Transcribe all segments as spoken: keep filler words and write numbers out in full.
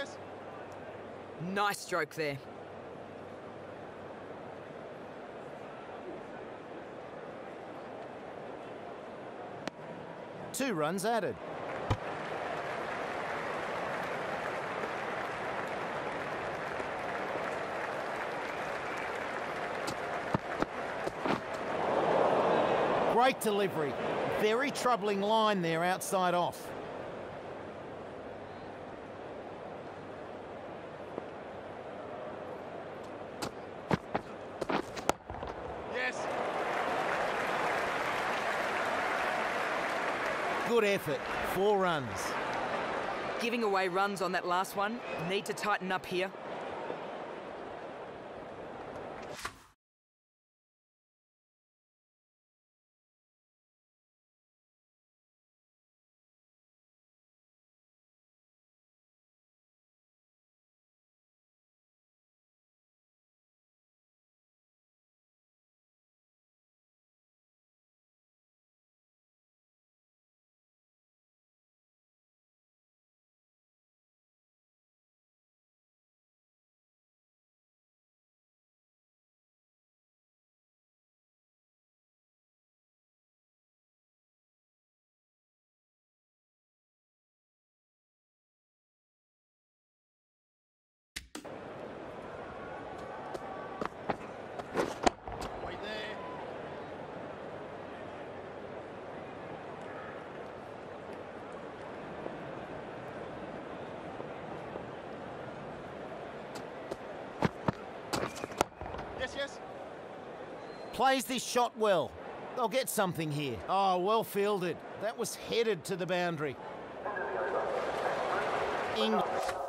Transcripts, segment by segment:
yes. Nice stroke there. Two runs added. Great delivery. Very troubling line there outside off. Yes. Good effort. Four runs. Giving away runs on that last one. Need to tighten up here. Wait there. Yes, yes. Plays this shot well. They'll get something here. Oh, well fielded. That was headed to the boundary. England.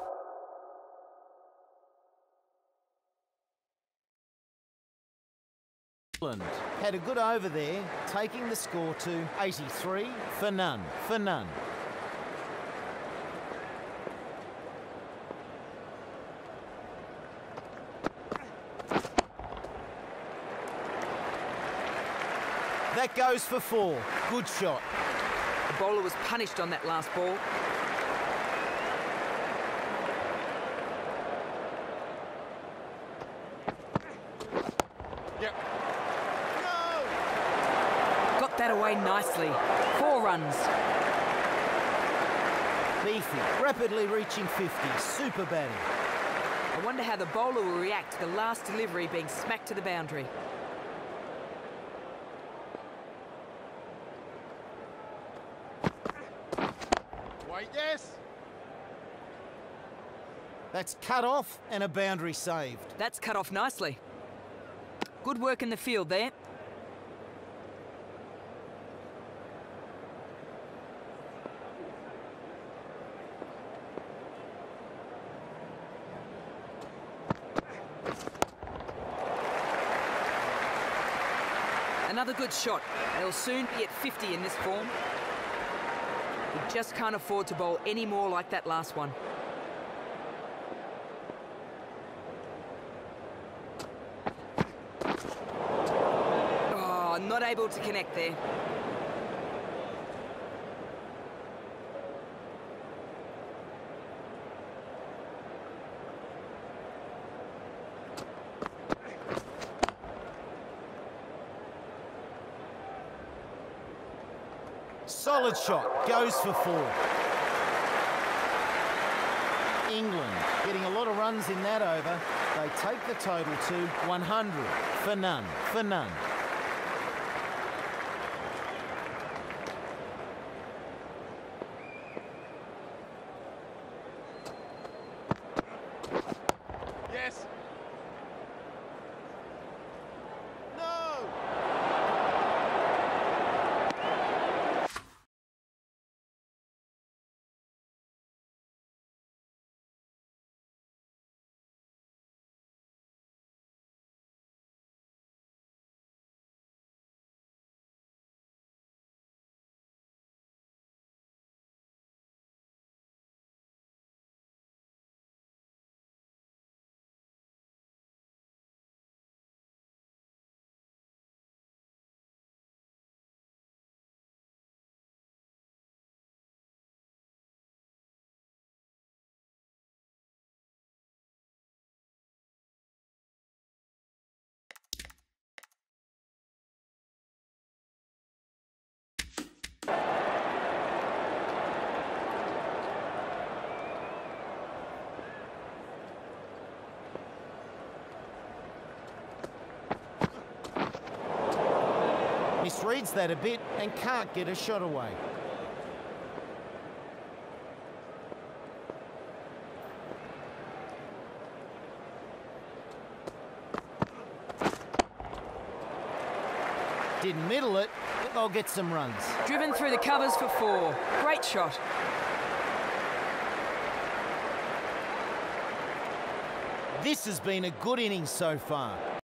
Had a good over there, taking the score to eighty-three for none, for none. That goes for four. Good shot. The bowler was punished on that last ball. Yep. No! Got that away nicely. Four runs. Beefy, rapidly reaching fifty. Super batting. I wonder how the bowler will react to the last delivery being smacked to the boundary. Wait, yes. That's cut off and a boundary saved. That's cut off nicely. Good work in the field there. Another good shot. They'll soon be at fifty in this form. We just can't afford to bowl any more like that last one. Oh, not able to connect there. Solid shot, goes for four. England getting a lot of runs in that over. They take the total to one hundred for none, for none. Yes. misreads that a bit and can't get a shot away. Didn't middle it, but they'll get some runs. Driven through the covers for four. Great shot. This has been a good innings so far.